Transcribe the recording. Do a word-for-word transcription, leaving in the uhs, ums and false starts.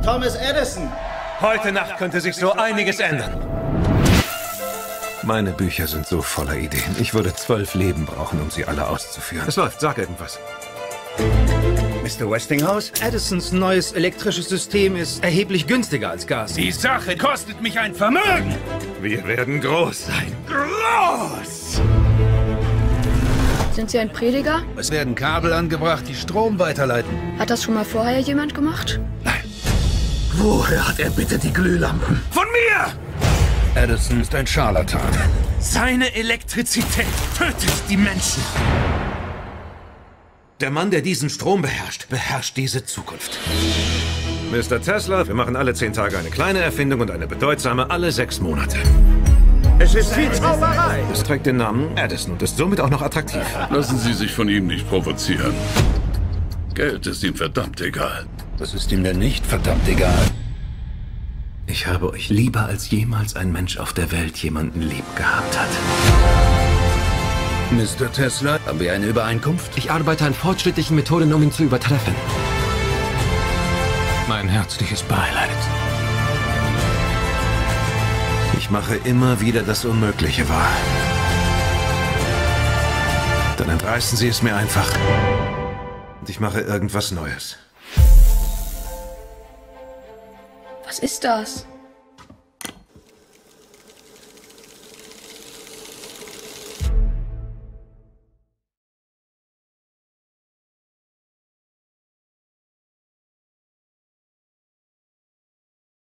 Thomas Edison! Heute Nacht könnte sich so einiges ändern. Meine Bücher sind so voller Ideen. Ich würde zwölf Leben brauchen, um sie alle auszuführen. Es läuft, sag irgendwas. Mister Westinghouse, Edisons neues elektrisches System ist erheblich günstiger als Gas. Die Sache kostet mich ein Vermögen. Wir werden groß sein. Groß! Sind Sie ein Prediger? Es werden Kabel angebracht, die Strom weiterleiten. Hat das schon mal vorher jemand gemacht? Nein. Woher hat er bitte die Glühlampen? Von mir! Edison ist ein Scharlatan. Seine Elektrizität tötet die Menschen. Der Mann, der diesen Strom beherrscht, beherrscht diese Zukunft. Mister Tesla, wir machen alle zehn Tage eine kleine Erfindung und eine bedeutsame alle sechs Monate. Es ist wie Zauberei. Es trägt den Namen Edison und ist somit auch noch attraktiv. Lassen Sie sich von ihm nicht provozieren. Geld ist ihm verdammt egal. Was ist ihm denn nicht verdammt egal? Ich habe euch lieber als jemals ein Mensch auf der Welt jemanden lieb gehabt hat. Mister Tesla, haben wir eine Übereinkunft? Ich arbeite an fortschrittlichen Methoden, um ihn zu übertreffen. Mein herzliches Beileid. Ich mache immer wieder das Unmögliche wahr. Dann entreißen sie es mir einfach. Und ich mache irgendwas Neues. Was ist das?